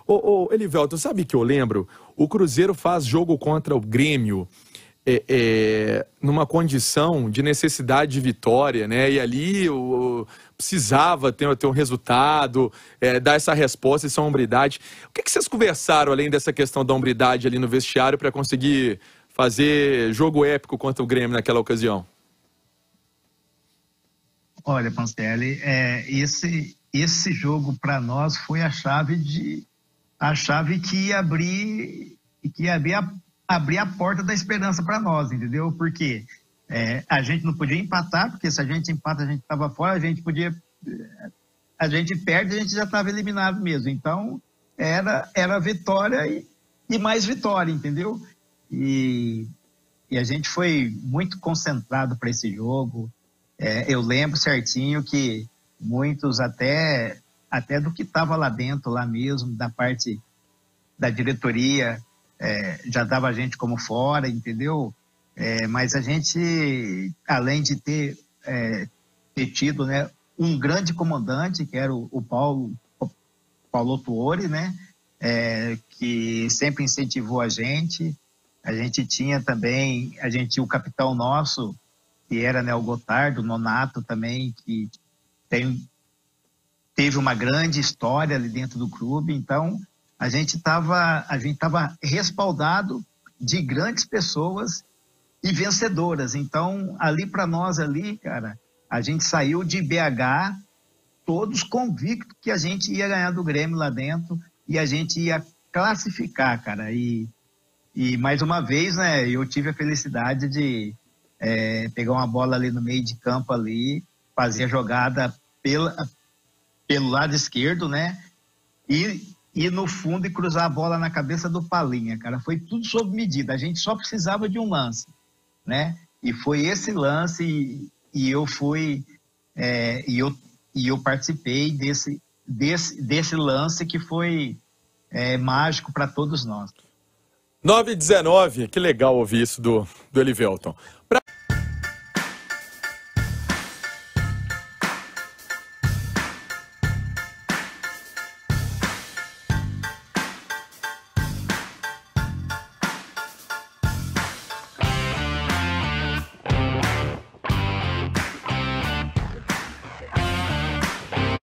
Ô, Elivelton, sabe que eu lembro? O Cruzeiro faz jogo contra o Grêmio numa condição de necessidade de vitória, né? E ali precisava ter um resultado, dar essa resposta, essa hombridade. O que vocês conversaram, além dessa questão da hombridade ali no vestiário, para conseguir fazer jogo épico contra o Grêmio naquela ocasião? Olha, Pancelli, esse jogo para nós foi a chave que ia abrir a porta da esperança para nós, entendeu? Porque a gente não podia empatar, porque se a gente empata, a gente estava fora, a gente perde, a gente já estava eliminado mesmo. Então, era vitória e mais vitória, entendeu? E a gente foi muito concentrado para esse jogo. Eu lembro certinho que muitos até do que estava lá dentro, lá mesmo, da parte da diretoria, já dava a gente como fora, entendeu? Mas a gente, além de ter tido, né, um grande comandante, que era o Paulo Tuori, né, que sempre incentivou a gente tinha também, o capitão nosso, que era, né, o Gotardo, o Nonato também, que teve uma grande história ali dentro do clube. Então a gente estava respaldado de grandes pessoas e vencedoras. Então ali para nós ali, cara, a gente saiu de BH todos convictos que a gente ia ganhar do Grêmio lá dentro e a gente ia classificar, cara. E mais uma vez, né, eu tive a felicidade de pegar uma bola ali no meio de campo ali, fazer a jogada pelo lado esquerdo, né? E no fundo e cruzar a bola na cabeça do Palinha, cara. Foi tudo sob medida. A gente só precisava de um lance, né? E foi esse lance e eu fui eu participei desse lance que foi mágico para todos nós. 9h19, que legal ouvir isso do Elivelton.